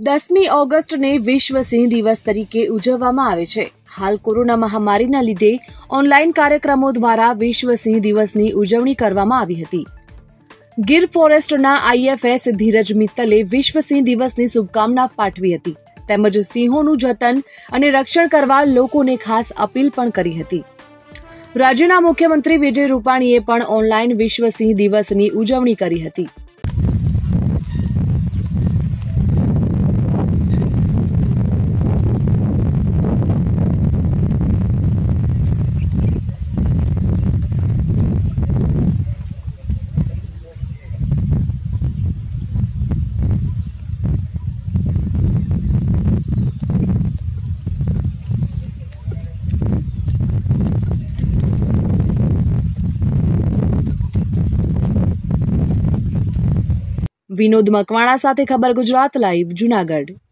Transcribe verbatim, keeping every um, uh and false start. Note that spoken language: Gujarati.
દસમી ઓગસ્ટને વિશ્વ સિંહ દિવસ તરીકે ઉજવવામાં આવે છે। હાલ કોરોના મહામારીના લીધે ઓનલાઈન કાર્યક્રમો દ્વારા વિશ્વ સિંહ દિવસની ઉજવણી કરવામાં આવી હતી। ગીર ફોરેસ્ટના આઈએફએસ ધીરજ મિત્તલે વિશ્વ સિંહ દિવસની શુભકામના પાઠવી હતી, તેમજ સિંહોનું જતન અને રક્ષણ કરવા લોકોને ખાસ અપીલ પણ કરી હતી। રાજ્યના મુખ્યમંત્રી વિજય રૂપાણીએ પણ ઓનલાઈન વિશ્વ સિંહ દિવસની ઉજવણી કરી હતી। વિનોદ મકવાણા સાથે ખબર ગુજરાત લાઈવ, જૂનાગઢ।